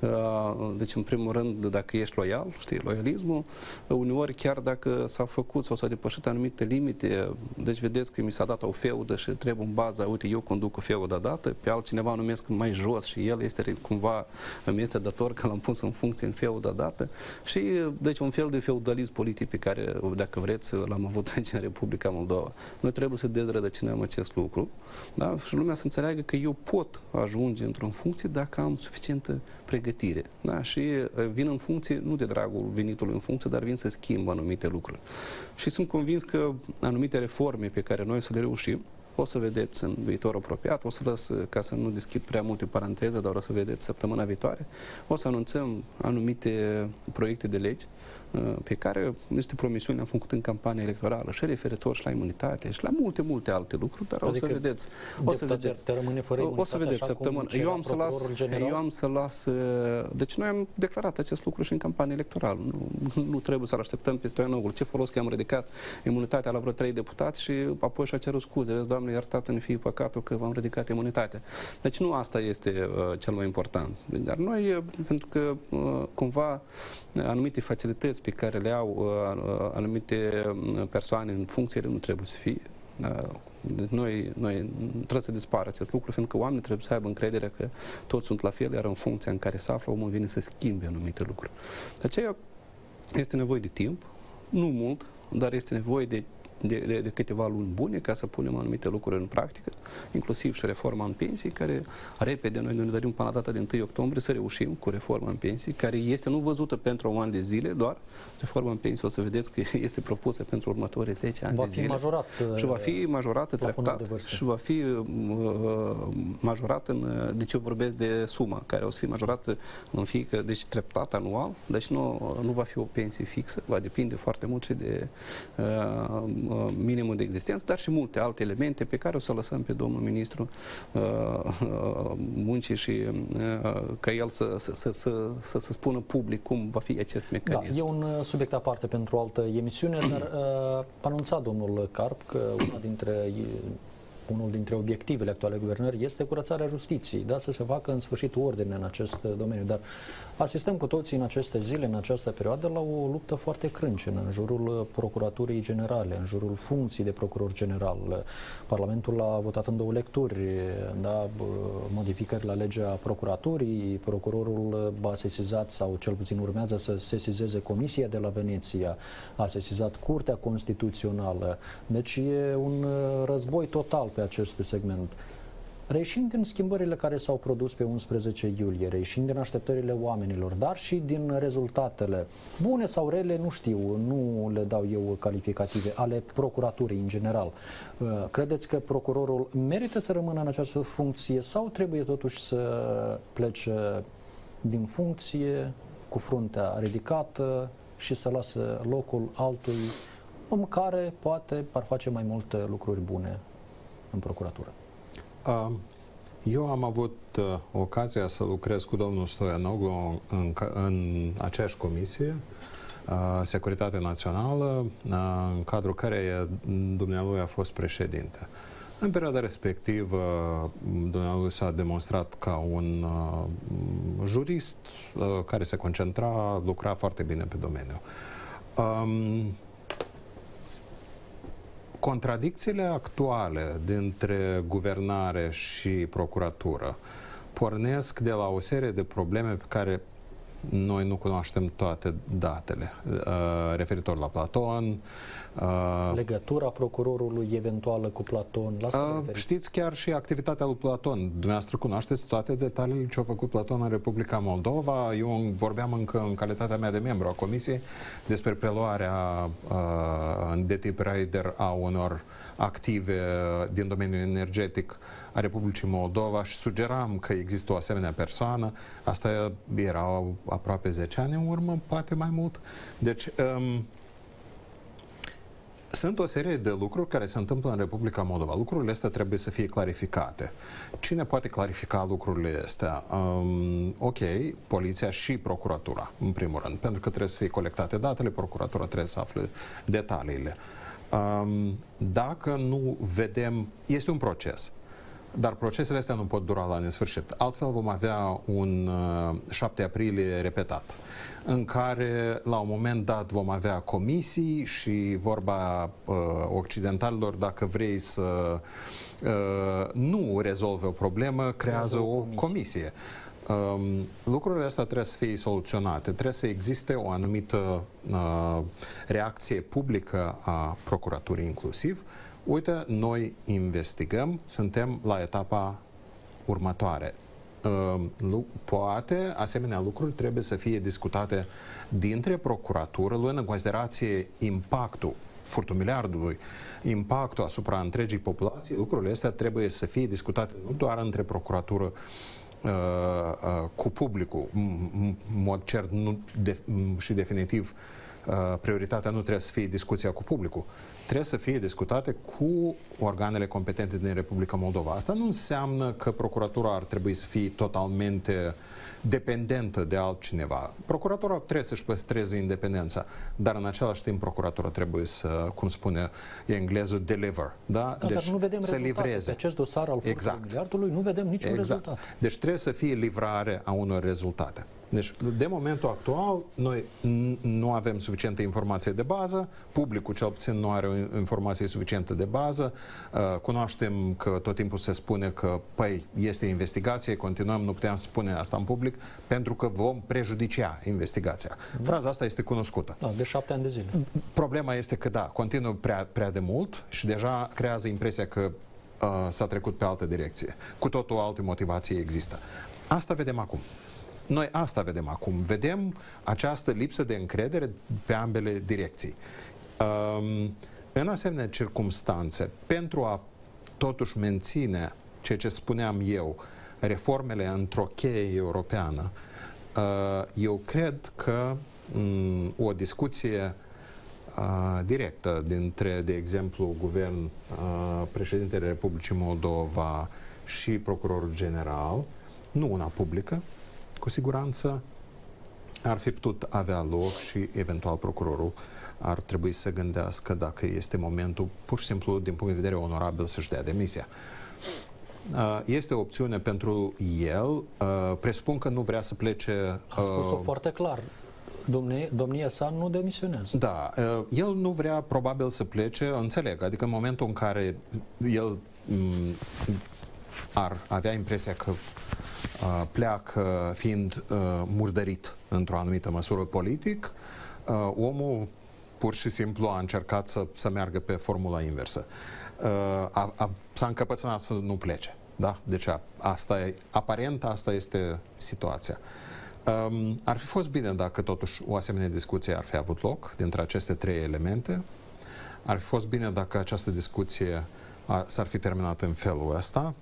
deci în primul rând, dacă ești loial, știi, loialismul, uneori chiar dacă s-a făcut sau s-a depășit anumite limite, deci vedeți că mi s-a dat o feudă și trebuie în baza, uite, eu conduc o feudă dată, pe altcineva numesc mai jos și el este cumva, îmi este dator că l-am pus în funcție în feudă dată și, deci, un fel de feudalism politic pe care, dacă vreți, l-am avut aici în Republica Moldova. Noi trebuie să dezrădăcinăm acest lucru, da? Și lumea să înțeleagă că eu pot ajunge într-o funcție dacă am suficientă pregătire. Da? Și vin în funcție, nu de dragul venitului în funcție, dar vin să schimb anumite lucruri. Și sunt convins că anumite reforme pe care noi să le reușim, o să vedeți în viitor apropiat, o să las, ca să nu deschid prea multe paranteze, dar o să vedeți săptămâna viitoare, o să anunțăm anumite proiecte de legi pe care niște promisiuni le-am făcut în campanie electorală și referitor și la imunitate și la multe alte lucruri, dar adică o să vedeți. O să vedeți săptămâna. Eu am să las deci noi am declarat acest lucru și în campanie electorală. Nu trebuie să-l așteptăm pe Stoianoglu. Ce folos că am ridicat imunitatea la vreo 3 deputați și apoi și-a cerut scuze. Vezi, Doamne, iertați-ne fie păcatul că v-am ridicat imunitatea. Deci nu asta este cel mai important. Dar noi, pentru că cumva anumite facilități pe care le au anumite persoane în funcțiile nu trebuie să fie. Noi trebuie să dispară acest lucru, fiindcă oamenii trebuie să aibă încredere că toți sunt la fel, iar în funcția în care se află, omul vine să schimbe anumite lucruri. De aceea este nevoie de timp, nu mult, dar este nevoie de câteva luni bune ca să punem anumite lucruri în practică, inclusiv și reforma în pensii, care repede noi ne dorim până la data de 1 octombrie să reușim cu reforma în pensii, care este nu văzută pentru un an de zile, doar reforma în pensii o să vedeți că este propusă pentru următorii 10 ani de zile. Majorat, și va fi majorată treptat și va fi majorată deci eu vorbesc de suma care o să fie majorată în fiecare, deci treptat anual, deci nu va fi o pensie fixă, va depinde foarte mult și de minimul de existență, dar și multe alte elemente pe care o să lăsăm pe domnul ministru muncii și ca el să spună public cum va fi acest mecanism. Da, e un subiect aparte pentru o altă emisiune, dar anunța domnul Carp că una dintre unul dintre obiectivele actuale guvernări este curățarea justiției, da, să se facă în sfârșit ordine în acest domeniu, dar asistăm cu toții în aceste zile, în această perioadă, la o luptă foarte crâncenă în jurul Procuraturii Generale, în jurul funcției de procuror general. Parlamentul a votat în 2 lecturi, da, modificări la legea procuraturii, procurorul a sesizat sau cel puțin urmează să sesizeze Comisia de la Veneția, a sesizat Curtea Constituțională, deci e un război total pe acest segment. Reieșind din schimbările care s-au produs pe 11 iulie, reieșind din așteptările oamenilor, dar și din rezultatele, bune sau rele, nu știu, nu le dau eu calificative, ale procuraturii în general. Credeți că procurorul merită să rămână în această funcție sau trebuie totuși să plece din funcție cu fruntea ridicată și să lasă locul altui om care poate ar face mai multe lucruri bune în procuratură? Eu am avut ocazia să lucrez cu domnul Stoianoglu în aceeași comisie, Securitate Națională, în cadrul căreia dumnealui a fost președinte. În perioada respectivă, dumnealui s-a demonstrat ca un jurist care se concentra, lucra foarte bine pe domeniu. Contradicțiile actuale dintre guvernare și procuratură pornesc de la o serie de probleme pe care noi nu cunoaștem toate datele, referitor la Platon. Legătura procurorului eventuală cu Platon. Știți chiar și activitatea lui Platon. Dumneavoastră cunoașteți toate detaliile ce a făcut Platon în Republica Moldova. Eu vorbeam încă în calitatea mea de membru a Comisiei despre preluarea de tip raider a unor active din domeniul energetic a Republicii Moldova și sugeram că există o asemenea persoană. Asta era aproape 10 ani în urmă, poate mai mult. Deci, sunt o serie de lucruri care se întâmplă în Republica Moldova. Lucrurile astea trebuie să fie clarificate. Cine poate clarifica lucrurile astea? Ok, poliția și procuratura, în primul rând, pentru că trebuie să fie colectate datele, procuratura trebuie să afle detaliile. Dacă nu vedem, este un proces, dar procesele astea nu pot dura la nesfârșit. Altfel vom avea un 7 aprilie repetat, în care la un moment dat vom avea comisii și vorba occidentalilor, dacă vrei să nu rezolve o problemă, creează o comisie. Lucrurile astea trebuie să fie soluționate, trebuie să existe o anumită reacție publică a procuraturii inclusiv. Uite, noi investigăm, suntem la etapa următoare. Poate asemenea lucruri trebuie să fie discutate dintre procuratură, luând în considerație impactul furtul miliardului, impactul asupra întregii populații. Lucrurile astea trebuie să fie discutate nu doar între procuratură cu publicul, în mod cert și definitiv. Prioritatea nu trebuie să fie discuția cu publicul, trebuie să fie discutate cu organele competente din Republica Moldova. Asta nu înseamnă că procuratura ar trebui să fie totalmente dependentă de altcineva. Procuratura trebuie să-și păstreze independența, dar în același timp procuratura trebuie să, cum spune englezul, deliver. Da? Da, deci, dar nu vedem să rezultate. livreze. Pe acest dosar al furtului miliardului nu vedem niciun rezultat. Deci trebuie să fie livrare a unor rezultate. Deci, de momentul actual, noi nu avem suficientă informație de bază, publicul cel puțin nu are o informație suficientă de bază, cunoaștem că tot timpul se spune că, păi, este investigație, continuăm, nu putem spune asta în public, pentru că vom prejudicia investigația. Fraza asta este cunoscută. Da, de 7 ani de zile. Problema este că, da, continuă prea de mult și deja creează impresia că s-a trecut pe altă direcție. Cu totul alte motivații există. Asta vedem acum. Noi asta vedem acum. Vedem această lipsă de încredere pe ambele direcții. În asemenea circumstanțe, pentru a totuși menține ceea ce spuneam eu, reformele într-o cheie europeană, eu cred că o discuție directă dintre, de exemplu, guvern, președintele Republicii Moldova și procurorul general, nu una publică, cu siguranță, ar fi putut avea loc și eventual procurorul ar trebui să gândească dacă este momentul pur și simplu din punct de vedere onorabil să-și dea demisia. Este o opțiune pentru el. Presupun că nu vrea să plece... A spus-o foarte clar. Domnia sa nu demisionează. Da, el nu vrea probabil să plece, înțeleg, adică în momentul în care el ar avea impresia că pleacă fiind murdărit într-o anumită măsură politic, omul pur și simplu a încercat să meargă pe formula inversă. S-a încăpățânat să nu plece. Da? Deci aparent asta este situația. Ar fi fost bine dacă totuși o asemenea discuție ar fi avut loc dintre aceste trei elemente. Ar fi fost bine dacă această discuție s-ar fi terminat în felul ăsta.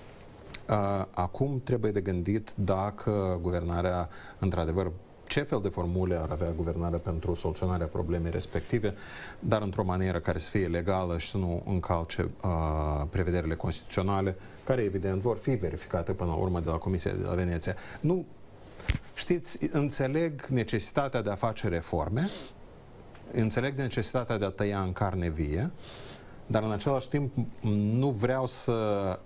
Acum trebuie de gândit dacă guvernarea, într-adevăr, ce fel de formule ar avea guvernarea pentru soluționarea problemei respective, dar într-o manieră care să fie legală și să nu încalce prevederile constituționale, care evident vor fi verificate până la urmă de la Comisia de la Veneția. Nu, știți, înțeleg necesitatea de a face reforme, înțeleg necesitatea de a tăia în carne vie, dar în același timp nu vreau să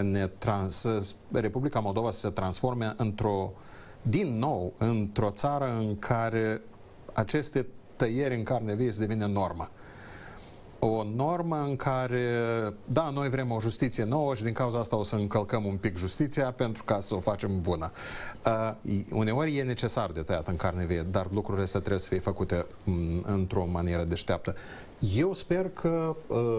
Republica Moldova să se transforme din nou într-o țară în care aceste tăieri în carne vie să devină normă. O normă în care, da, noi vrem o justiție nouă și din cauza asta o să încălcăm un pic justiția pentru ca să o facem bună. Uneori e necesar de tăiat în carne vie, dar lucrurile astea trebuie să fie făcute într-o manieră deșteaptă. Eu sper că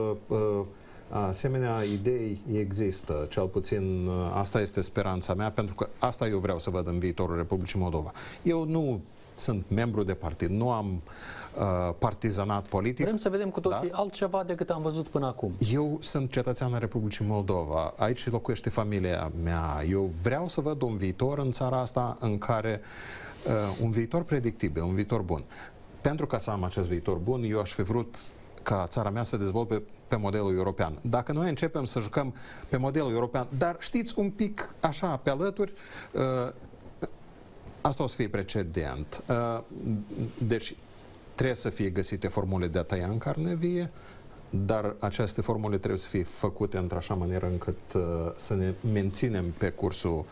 asemenea idei există, cel puțin asta este speranța mea, pentru că asta eu vreau să văd în viitorul Republicii Moldova. Eu nu sunt membru de partid, nu am partizanat politic. Vrem să vedem cu toții altceva decât am văzut până acum. Eu sunt cetățean al Republicii Moldova, aici locuiește familia mea. Eu vreau să văd un viitor în țara asta în care un viitor predictibil, un viitor bun. Pentru ca să am acest viitor bun, eu aș fi vrut ca țara mea să dezvolte pe modelul european. Dacă noi începem să jucăm pe modelul european, dar știți, un pic așa pe alături, asta o să fie precedent. Deci trebuie să fie găsite formule de a tăia în carne vie, dar aceste formule trebuie să fie făcute într-așa manieră încât să ne menținem pe cursul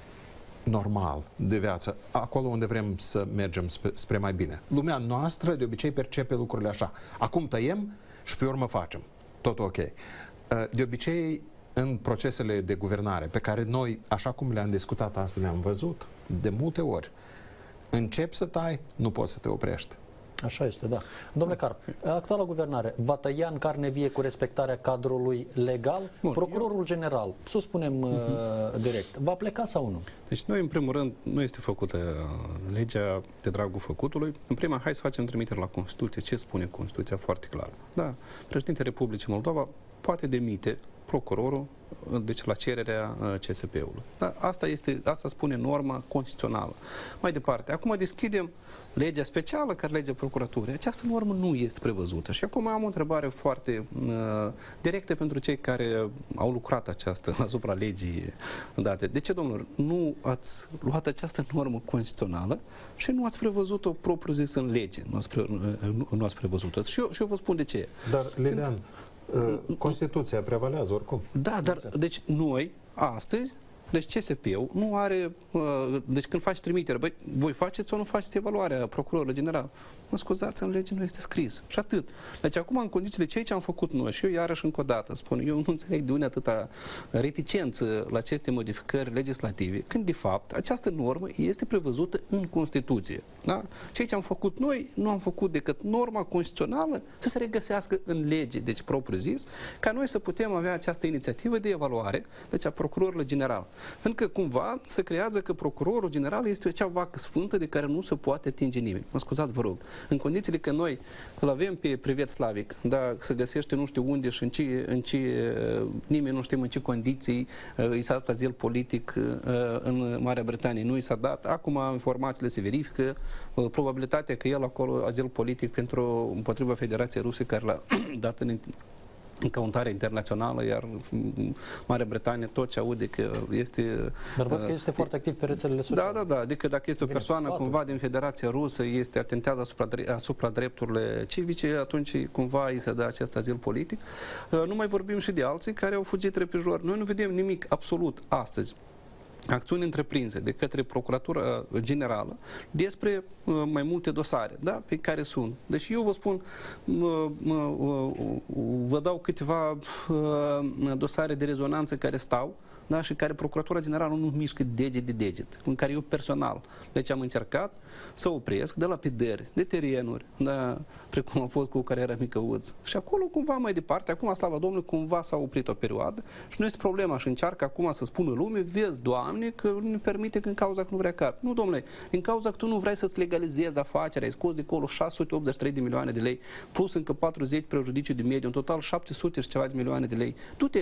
normal de viață, acolo unde vrem să mergem spre mai bine. Lumea noastră de obicei percepe lucrurile așa. Acum tăiem și pe urmă facem. Tot ok. De obicei, în procesele de guvernare, pe care noi, așa cum le-am discutat astăzi, le-am văzut de multe ori, începi să tai, nu poți să te oprești. Așa este, da. Domnule Carp, actuala guvernare va tăia în carne vie cu respectarea cadrului legal? Bun, Procurorul general, să spunem direct, va pleca sau nu? Deci noi, în primul rând, nu este făcută legea de dragul făcutului. În prima, hai să facem trimitere la Constituție. Ce spune Constituția foarte clar? Da, președintele Republicii Moldova poate demite procurorul, deci la cererea CSP-ului. Da, asta spune norma constituțională. Mai departe, acum deschidem legea specială care legea procuraturii. Această normă nu este prevăzută. Și acum am o întrebare foarte directă pentru cei care au lucrat asupra legii date. De ce, domnilor, nu ați luat această normă constituțională și nu ați prevăzut-o propriu-zis în lege? Nu ați prevăzut-o. Și eu vă spun de ce. Dar, Lilian, Constituția prevalează oricum. Da, dar deci noi, astăzi, deci CSP-ul nu are, deci când faci trimitere, băi, voi faceți sau nu faceți evaluarea procurorului general? Mă scuzați, în lege nu este scris. Și atât. Deci acum, în condițiile ce am făcut noi, și eu iarăși încă o dată spun, eu nu înțeleg de unde atâta reticență la aceste modificări legislative, când de fapt această normă este prevăzută în Constituție. Da? Ce am făcut noi, nu am făcut decât norma constituțională să se regăsească în lege, deci propriu zis, ca noi să putem avea această inițiativă de evaluare, deci a procurorului general. Pentru că cumva se creează că procurorul general este acea vacă sfântă de care nu se poate atinge nimeni. Mă scuzați, vă rog. În condițiile că noi îl avem pe Privet Slavic, dar se găsește nu știu unde și nimeni nu știm în ce condiții i s-a dat azil politic în Marea Britanie. Nu i s-a dat. Acum informațiile se verifică. Probabilitatea că el acolo azil politic împotriva Federației Ruse care l-a dat căutare internațională, iar Marea Britanie tot ce aude că este... Dar văd că este foarte activ pe rețelele sociale. Da. Adică dacă este o persoană cumva din Federația Rusă, este atentează asupra drepturile civice, atunci cumva îi se dă acest azil politic. Nu mai vorbim și de alții care au fugit repejor. Noi nu vedem nimic absolut astăzi. Acțiuni întreprinse de către Procuratura Generală despre mai multe dosare, da, pe care sunt. Deci eu vă spun, vă dau câteva dosare de rezonanță care stau, da, și care Procuratura Generală nu mișcă deget de deget, în care eu personal am încercat să opresc de lapidări, de terenuri, da, precum a fost cu Cariera Micăuț. Și acolo cumva mai departe, acum, slavă Domnului, cumva s-a oprit o perioadă și nu este problema și încearcă acum să spună lume, vezi, Doamne, că nu permite că în cauza că nu vrea car. Nu, domnule, din cauza că tu nu vrei să-ți legalizezi afacerea, ai scos de acolo 683 de milioane de lei, plus încă 40 prejudiciu de mediu, în total 700 și ceva de milioane de lei. Du-te,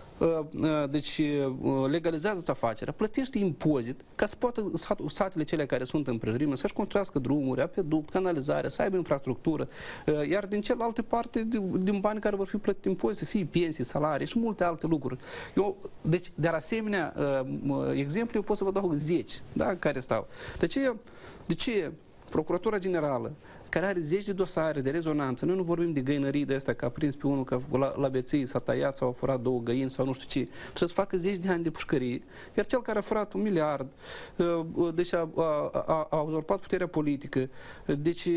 deci legalizează-ți afacerea, plătește impozit ca să poată satele cele care sunt în prejurime să-și construiască drumuri, apeduct, canalizare, să aibă infrastructură, iar din celelalte parte, din bani care vor fi plătiti impozite, să fie pensii, salarii și multe alte lucruri. Deci, de asemenea exemplu, eu pot să vă dau 10, da, care stau. De ce Procuratura Generală, care are 10 de dosare de rezonanță, noi nu vorbim de găinării de astea, că a prins pe unul că la beții s-a tăiat sau a furat 2 găini sau nu știu ce, trebuie să facă 10 de ani de pușcărie, iar cel care a furat 1 miliard, deci a uzurpat puterea politică, deci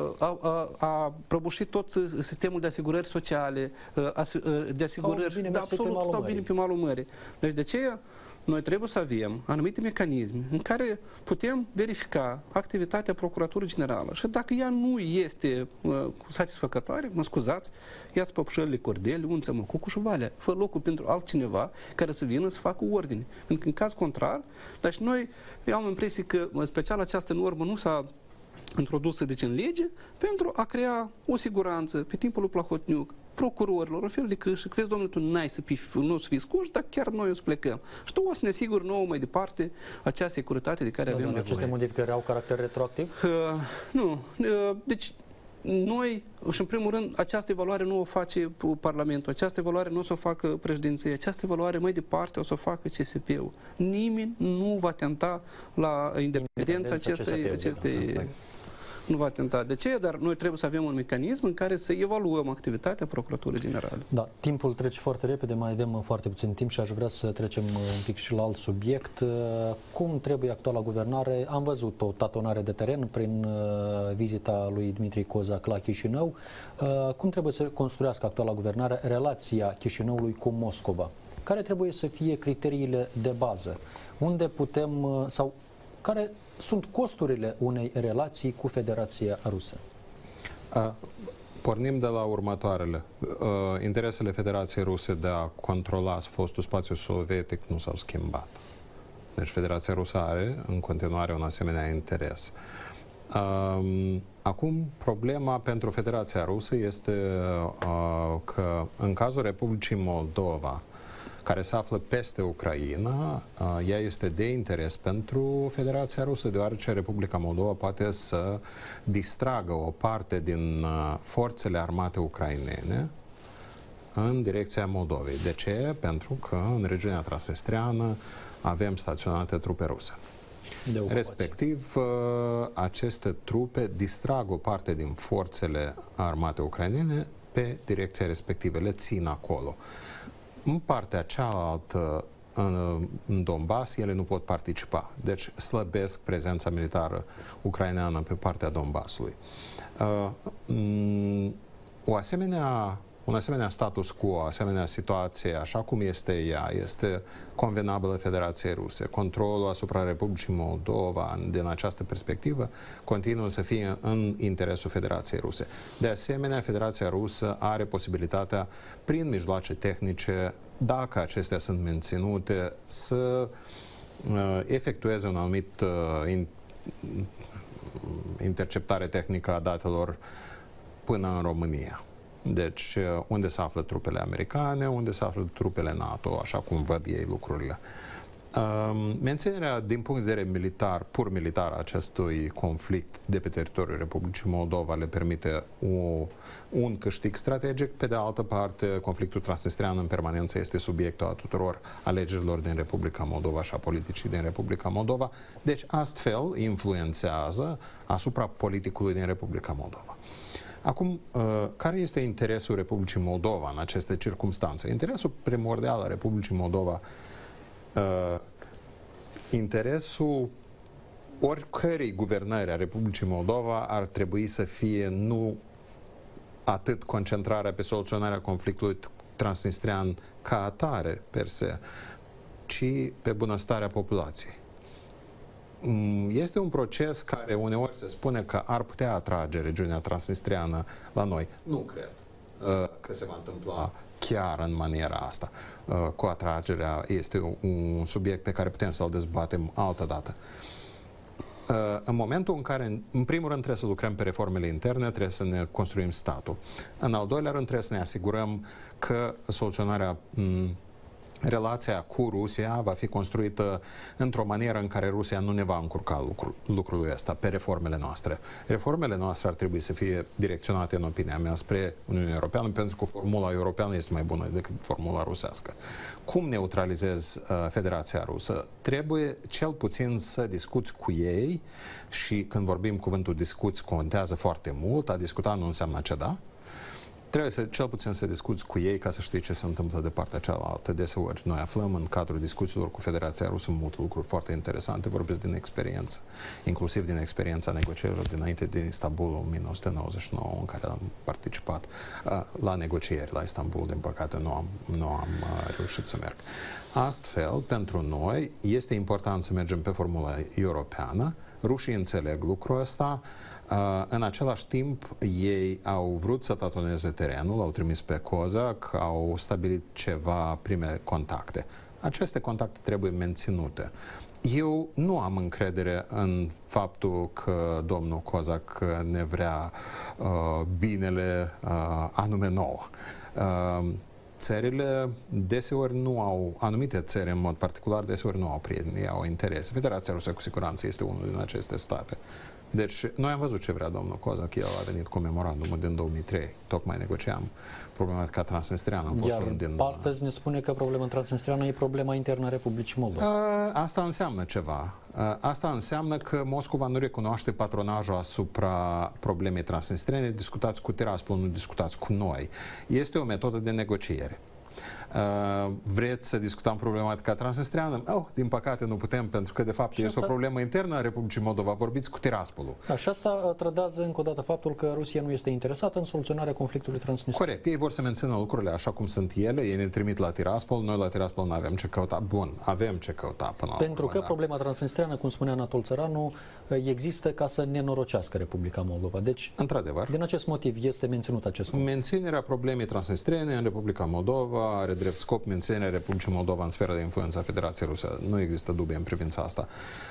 a prăbușit tot sistemul de asigurări sociale, de asigurări, absolut stau bine pe malul mării. Deci de ce noi trebuie să avem anumite mecanisme în care putem verifica activitatea Procuraturii Generală și dacă ea nu este satisfăcătoare, mă scuzați, ia-ți păpușările Cordele, Unță, Măcucu și Valea, fă locul pentru altcineva care să vină să facă ordine. Pentru că în caz contrar, dar și noi, eu am impresie că special această normă nu s-a introdusă deci în lege pentru a crea o siguranță pe timpul lui Plahotniuc, procurorilor, un fel de crâșă, că vezi, domnule, tu nu să fii scuși, dar chiar noi o să plecăm. Și tu o să ne asiguri nouă mai departe acea securitate de care avem nevoie. Aceste modificări au caracter retroactiv? Nu. Deci, noi, și în primul rând, această evaluare nu o face Parlamentul, această evaluare nu o să o facă președinția, această evaluare mai departe o să o facă CSP-ul. Nimeni nu va tenta la independența acestei... Nu va tenta. De ce? Dar noi trebuie să avem un mecanism în care să evaluăm activitatea Procuraturii Generale. Da, timpul trece foarte repede, mai avem foarte puțin timp și aș vrea să trecem un pic și la alt subiect. Cum trebuie actuala guvernare? Am văzut o tatonare de teren prin vizita lui Dmitri Cozac la Chișinău. Cum trebuie să construiască actuala guvernare relația Chișinăului cu Moscova? Care trebuie să fie criteriile de bază? Unde putem sau care sunt costurile unei relații cu Federația Rusă? Pornim de la următoarele. Interesele Federației Ruse de a controla fostul spațiu sovietic nu s-au schimbat. Deci Federația Rusă are în continuare un asemenea interes. Acum, problema pentru Federația Rusă este că în cazul Republicii Moldova, care se află peste Ucraina, ea este de interes pentru Federația Rusă, deoarece Republica Moldova poate să distragă o parte din forțele armate ucrainene în direcția Moldovei. De ce? Pentru că în regiunea transnistreană avem staționate trupe ruse. Respectiv, aceste trupe distrag o parte din forțele armate ucrainene pe direcția respectivă, le țin acolo. În partea cealaltă, în Donbass, ele nu pot participa. Deci slăbesc prezența militară ucraineană pe partea Donbassului. Un asemenea status quo, o asemenea situație, așa cum este ea, este convenabilă Federației Ruse. Controlul asupra Republicii Moldova, din această perspectivă, continuă să fie în interesul Federației Ruse. De asemenea, Federația Rusă are posibilitatea, prin mijloace tehnice, dacă acestea sunt menținute, să efectueze un anumit interceptare tehnică a datelor până în România. Deci, unde se află trupele americane, unde se află trupele NATO, așa cum văd ei lucrurile. Menținerea din punct de vedere militar, pur militar, acestui conflict de pe teritoriul Republicii Moldova le permite un câștig strategic. Pe de altă parte, conflictul transnistrean în permanență este subiectul a tuturor alegerilor din Republica Moldova și a politicii din Republica Moldova. Deci, astfel, influențează asupra politicului din Republica Moldova. Acum, care este interesul Republicii Moldova în aceste circumstanțe? Interesul primordial al Republicii Moldova, interesul oricărei guvernări a Republicii Moldova ar trebui să fie nu atât concentrarea pe soluționarea conflictului transnistrean ca atare, per se, ci pe bunăstarea populației. Este un proces care uneori se spune că ar putea atrage regiunea transnistreană la noi. Nu cred că se va întâmpla chiar în maniera asta. Cu atragerea este un subiect pe care putem să-l dezbatem altă dată. În momentul în care, în primul rând, trebuie să lucrăm pe reformele interne, trebuie să ne construim statul. În al doilea rând, trebuie să ne asigurăm că soluționarea relația cu Rusia va fi construită într-o manieră în care Rusia nu ne va încurca lucrul ăsta pe reformele noastre. Reformele noastre ar trebui să fie direcționate, în opinia mea, spre Uniunea Europeană, pentru că formula europeană este mai bună decât formula rusească. Cum neutralizez Federația Rusă? Trebuie cel puțin să discuți cu ei și când vorbim cuvântul discuți contează foarte mult, a discuta nu înseamnă a ceda. Trebuie cel puțin să discuți cu ei ca să știi ce se întâmplă de partea cealaltă. Deseori noi aflăm în cadrul discuțiilor cu Federația Rusă multe lucruri foarte interesante, vorbesc din experiență, inclusiv din experiența negocierilor dinainte de Istanbul în 1999, în care am participat la negocieri la Istanbul. Din păcate nu am reușit să merg. Astfel, pentru noi este important să mergem pe formula europeană. Rușii înțeleg lucrul ăsta. În același timp, ei au vrut să tatoneze terenul, au trimis pe Cozac, au stabilit ceva prime contacte. Aceste contacte trebuie menținute. Eu nu am încredere în faptul că domnul Cozac ne vrea binele anume nouă. Țările deseori nu au, anumite țări în mod particular, deseori nu au prieteni, au interese. Federația Rusă cu siguranță este unul din aceste state. Deci, noi am văzut ce vrea domnul Cozac, el a venit cu memorandumul din 2003, tocmai negociam problematica transnistreană. Astăzi ne spune că problema transnistreană e problema internă a Republicii Moldova. Asta înseamnă ceva. Asta înseamnă că Moscova nu recunoaște patronajul asupra problemei transnistrene. Discutați cu Tiraspol, nu discutați cu noi. Este o metodă de negociere. Vreți să discutăm problematica transnistreană? Din păcate nu putem, pentru că de fapt este o problemă internă a Republicii Moldova. Vorbiți cu Tiraspolul. Da, și asta trădează încă o dată faptul că Rusia nu este interesată în soluționarea conflictului transnistrean. Corect. Ei vor să mențină lucrurile așa cum sunt ele, ei ne trimit la Tiraspol, noi la Tiraspol nu avem ce căuta. Bun, avem ce căuta până la Pentru că problema transnistreană, cum spunea Anatol Țăranu, există ca să nenorocească Republica Moldova. Deci, într-adevăr, din acest motiv este menținut acest lucru. Menținerea problemei transnistrene în Republica Moldova are drept scop menținerea Republicii Moldova în sfera de influență a Federației Rusă. Nu există dubii în privința asta.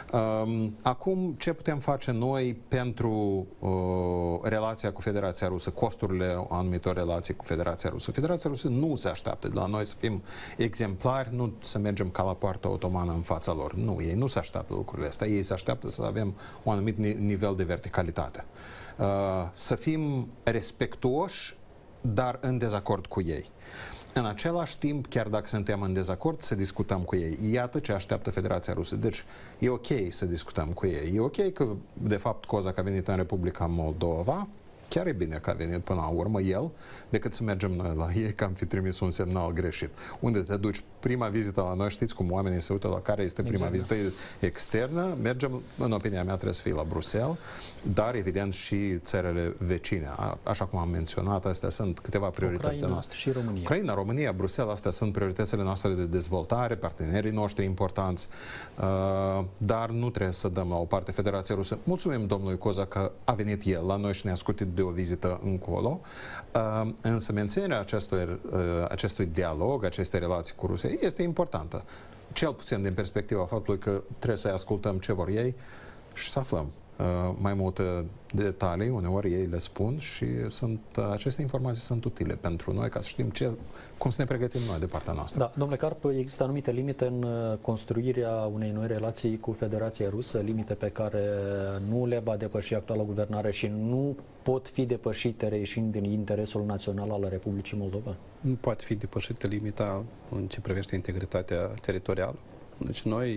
Acum, ce putem face noi pentru relația cu Federația Rusă, costurile anumitor relații cu Federația Rusă? Federația Rusă nu se așteaptă de la noi să fim exemplari, nu să mergem ca la poartă otomană în fața lor. Nu, ei nu se așteaptă lucrurile astea. Ei se așteaptă să avem un anumit nivel de verticalitate. Să fim respectuoși, dar în dezacord cu ei. În același timp, chiar dacă suntem în dezacord, să discutăm cu ei. Iată ce așteaptă Federația Rusă. Deci, e ok să discutăm cu ei. E ok că, de fapt, Cozac a venit în Republica Moldova. Chiar e bine că a venit până la urmă el, decât să mergem noi la ei, că am fi trimis un semnal greșit. Unde te duci? Prima vizită la noi, știți cum oamenii se uită la care este prima vizită externă? Mergem, în opinia mea, trebuie să fie la Bruxelles, dar, evident, și țările vecine. Așa cum am menționat, astea sunt câteva priorități de noastre. Și România. Ucraina, România, Bruxelles, astea sunt prioritățile noastre de dezvoltare, partenerii noștri importanți, dar nu trebuie să dăm la o parte Federația Rusă. Mulțumim domnului Cozac că a venit el la noi și ne-a scutit de o vizită încolo, însă menținerea acestui dialog, acestei relații cu Rusia este importantă. Cel puțin din perspectiva faptului că trebuie să ascultăm ce vor ei și să aflăm mai multe detalii, uneori ei le spun și aceste informații sunt utile pentru noi ca să știm cum să ne pregătim noi de partea noastră. Da, domnule Carp, există anumite limite în construirea unei noi relații cu Federația Rusă, limite pe care nu le va depăși actuala guvernare și nu pot fi depășite reieșind din interesul național al Republicii Moldova? Nu poate fi depășită limita în ce privește integritatea teritorială. Deci noi,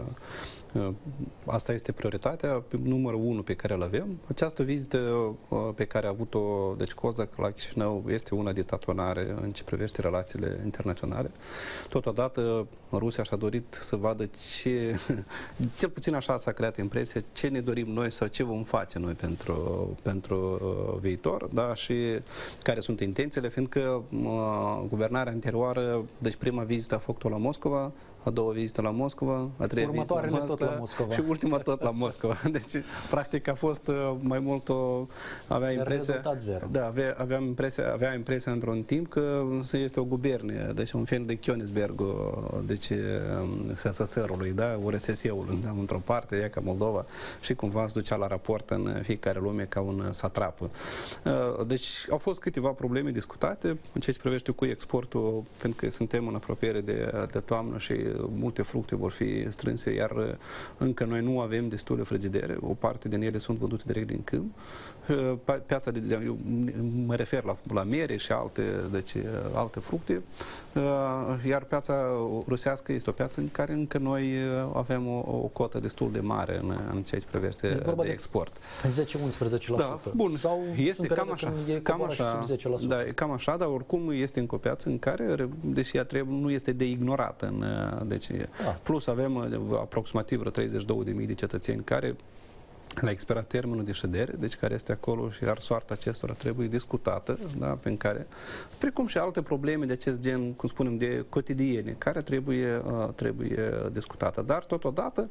asta este prioritatea numărul 1 pe care îl avem. Această vizită pe care a avut-o, deci Kozak la Chișinău, este una de tatonare în ce privește relațiile internaționale. Totodată, Rusia și-a dorit să vadă cel puțin așa s-a creat impresia, ce ne dorim noi sau ce vom face noi pentru viitor, da? Și care sunt intențiile, fiindcă guvernarea anterioară, deci prima vizită a făcut-o la Moscova, a doua vizită la Moscova, a treia vizită la Moscova și ultima tot la Moscova. Deci, practic, a fost mai mult avea impresia... Rezultat zero. Da, avea impresia într-un timp că este o gubernie, deci un fel de Königsberg, deci SSR-ului, da, URSS-ul, da, într-o parte, ea ca Moldova, și cumva se ducea la raport în fiecare lume ca un satrap. Deci, au fost câteva probleme discutate în ceea ce privește cu exportul, fiindcă suntem în apropiere de toamnă și multe fructe vor fi strânse, iar încă noi nu avem destule frigidere. O parte din ele sunt vândute direct din câmp. Piața eu mă refer la mere și alte fructe, iar piața rusească este o piață în care încă noi avem o cotă destul de mare în ceea ce privește de export. 10-11%. Da, bun. Sau este cam așa. Da, cam așa, dar oricum este încă o piață în care, deși ea nu este de ignorat. Plus avem aproximativ 32.000 de cetățeni care la expirat termenul de ședere, deci care este acolo și iar soarta acestora trebuie discutată, da, precum și alte probleme de acest gen, cum spunem, de cotidiene, care trebuie discutată. Dar, totodată,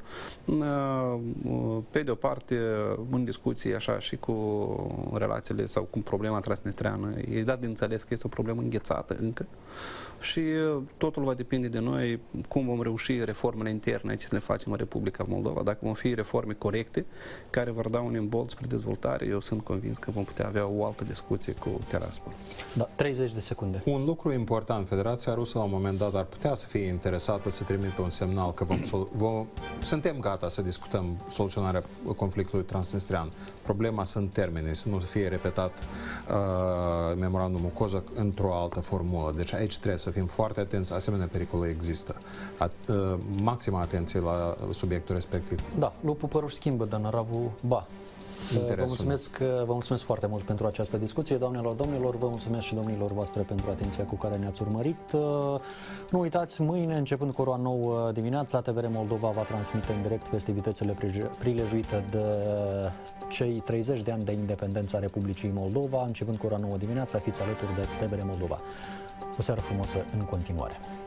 pe de o parte, în discuții așa și cu relațiile sau cu problema transnistreană, e dat de înțeles că este o problemă înghețată încă și totul va depinde de noi cum vom reuși reformele interne ce le facem în Republica Moldova. Dacă vom fi reforme corecte, care vor da un imbold spre dezvoltare, eu sunt convins că vom putea avea o altă discuție cu Tiraspol. Da, 30 de secunde. Un lucru important, Federația Rusă la un moment dat ar putea să fie interesată să trimită un semnal că suntem gata să discutăm soluționarea conflictului transnistrean. Problema sunt termene, să nu fie repetat memorandumul Kozak într-o altă formulă. Deci aici trebuie să fim foarte atenți, asemenea pericole există. Maximă atenție la subiectul respectiv. Da, lupul păruși schimbă, dar năravul ba. Vă mulțumesc foarte mult pentru această discuție, doamnelor, domnilor, vă mulțumesc și domnilor voastre pentru atenția cu care ne-ați urmărit. Nu uitați, mâine, începând cu ora 9 dimineața, TVR Moldova va transmite în direct festivitățile prilejuite de cei 30 de ani de independență a Republicii Moldova. Începând cu ora 9 dimineața, fiți alături de TVR Moldova. O seară frumoasă în continuare.